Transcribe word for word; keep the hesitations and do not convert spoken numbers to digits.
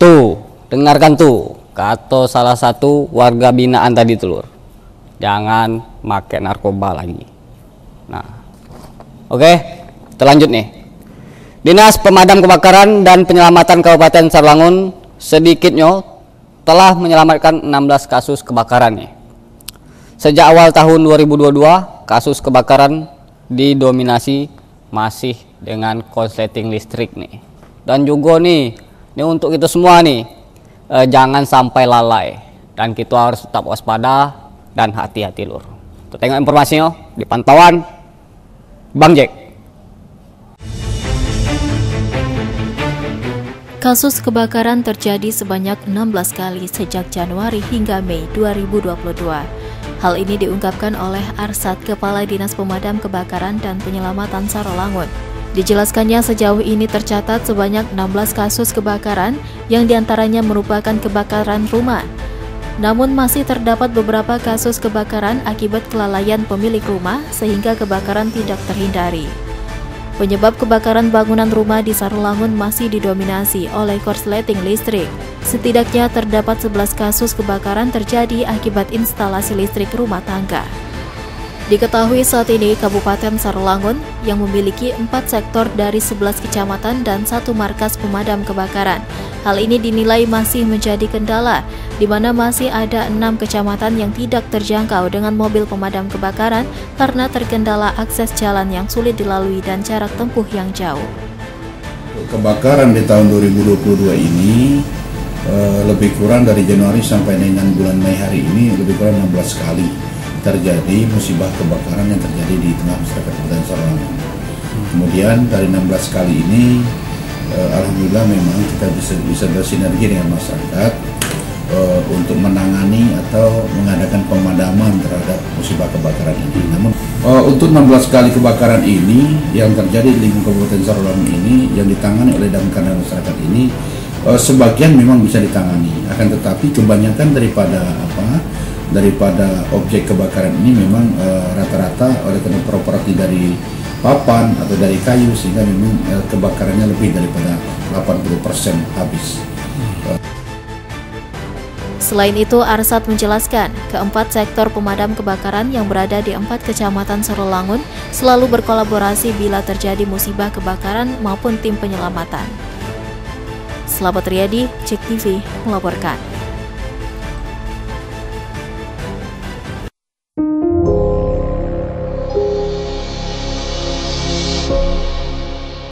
Tuh, dengarkan tuh, kata salah satu warga binaan tadi telur. Jangan pakai narkoba lagi. Nah, oke, kita lanjut nih. Dinas Pemadam Kebakaran dan Penyelamatan Kabupaten Sarolangun sedikitnya telah menyelamatkan enam belas kasus kebakaran nih. Sejak awal tahun dua ribu dua puluh dua, kasus kebakaran didominasi masih dengan korsleting listrik nih. Dan juga nih, ini untuk kita semua nih, eh, jangan sampai lalai. Dan kita harus tetap waspada dan hati-hati lur. Kita tengok informasinya di pantauan Bang Jack. Kasus kebakaran terjadi sebanyak enam belas kali sejak Januari hingga Mei dua ribu dua puluh dua. Hal ini diungkapkan oleh Arsat, Kepala Dinas Pemadam Kebakaran dan Penyelamatan Sarolangun. Dijelaskannya sejauh ini tercatat sebanyak enam belas kasus kebakaran yang diantaranya merupakan kebakaran rumah. Namun masih terdapat beberapa kasus kebakaran akibat kelalaian pemilik rumah sehingga kebakaran tidak terhindari. Penyebab kebakaran bangunan rumah di Sarolangun masih didominasi oleh korsleting listrik. Setidaknya terdapat sebelas kasus kebakaran terjadi akibat instalasi listrik rumah tangga. Diketahui saat ini Kabupaten Sarolangun yang memiliki empat sektor dari sebelas kecamatan dan satu markas pemadam kebakaran. Hal ini dinilai masih menjadi kendala, di mana masih ada enam kecamatan yang tidak terjangkau dengan mobil pemadam kebakaran karena terkendala akses jalan yang sulit dilalui dan jarak tempuh yang jauh. Kebakaran di tahun dua ribu dua puluh dua ini eh, lebih kurang dari Januari sampai dengan bulan Mei hari ini lebih kurang enam belas kali terjadi musibah kebakaran yang terjadi di tengah masyarakat Kabupaten Sarolangun. Kemudian dari enam belas kali ini eh, alhamdulillah memang kita bisa bisa bersinergi dengan masyarakat eh, untuk menangani atau mengadakan pemadaman terhadap musibah kebakaran ini. Namun eh, untuk enam belas kali kebakaran ini yang terjadi di lingkungan Kabupaten Sarolangun ini yang ditangani oleh damkar dan masyarakat ini eh, sebagian memang bisa ditangani, akan tetapi kebanyakan daripada apa daripada objek kebakaran ini memang rata-rata uh, oleh karena properti dari papan atau dari kayu sehingga memang uh, kebakarannya lebih daripada delapan puluh persen habis. Uh. Selain itu, Arsat menjelaskan keempat sektor pemadam kebakaran yang berada di empat kecamatan Sarolangun selalu berkolaborasi bila terjadi musibah kebakaran maupun tim penyelamatan. Selamat Riyadi, Cek T V melaporkan.